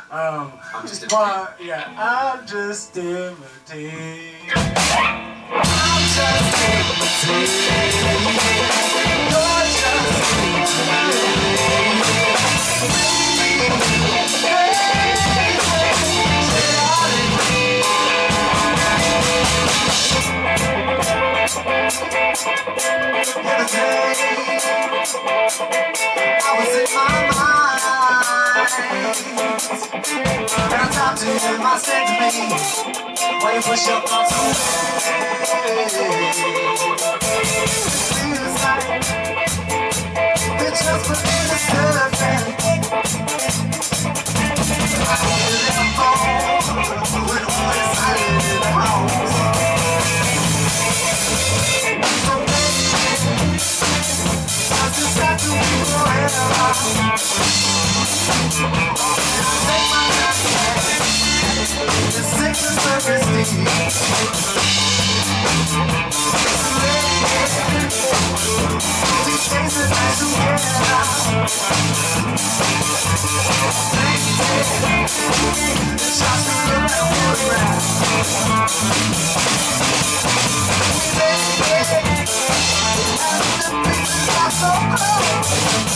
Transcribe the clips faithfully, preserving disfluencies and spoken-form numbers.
Um, I'm just but, yeah, I'm just imitating. I'm just imitating. You're just The other day, I was in my mind, and I talked to him. I said to me, why you push your thoughts away? Feels like we're just within the surface. I feel it at home when we're silent in the house. So baby, does this have to be forever? Take my hand, the sickness of his knee. These days are nice together. The shots we look at photographs. And the pieces are so close.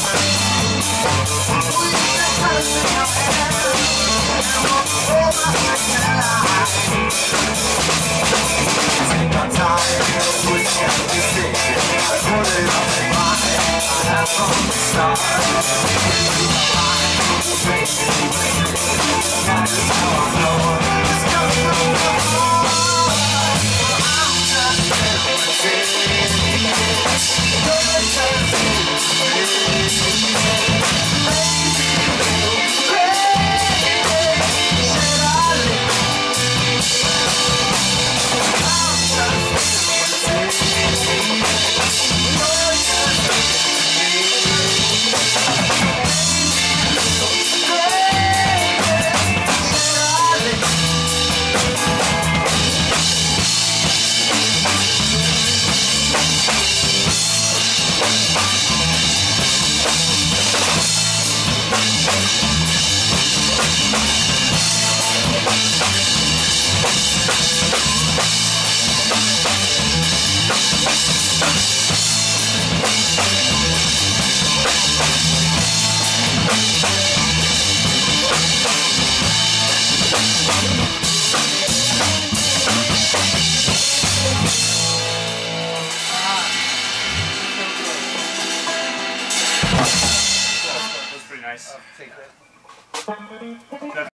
We can touch in your hand and walk over second line. Take our time, we can't be thinking. I put it up in my head. I have from the start. That is how I know it's just from the heart. I'm just imitating. You're just imitating. That's pretty nice. I'll take that.